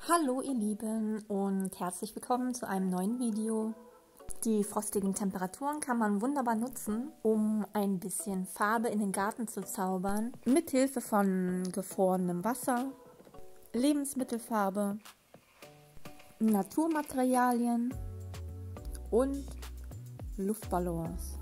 Hallo ihr Lieben und herzlich willkommen zu einem neuen Video. Die frostigen Temperaturen kann man wunderbar nutzen, um ein bisschen Farbe in den Garten zu zaubern, mithilfe von gefrorenem Wasser, Lebensmittelfarbe, Naturmaterialien und Luftballons.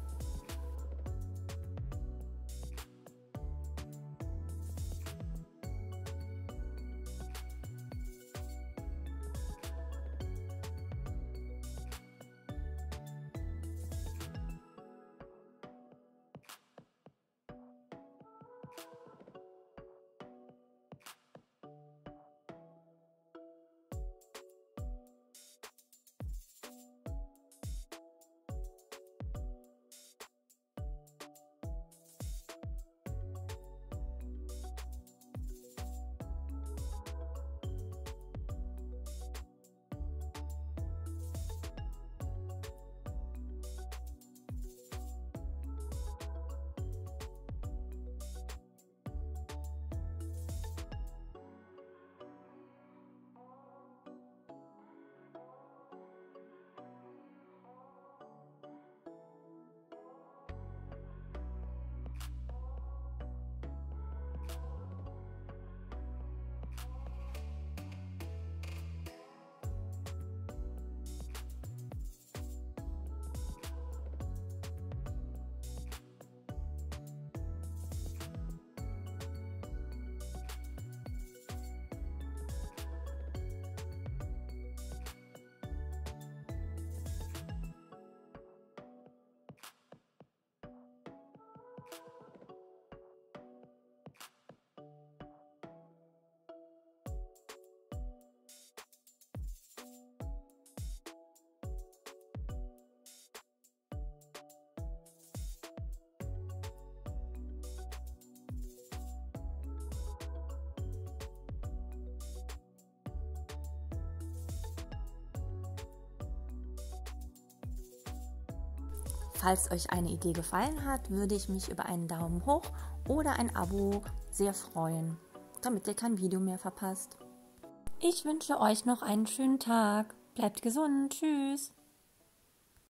Falls euch eine Idee gefallen hat, würde ich mich über einen Daumen hoch oder ein Abo sehr freuen, damit ihr kein Video mehr verpasst. Ich wünsche euch noch einen schönen Tag. Bleibt gesund. Tschüss.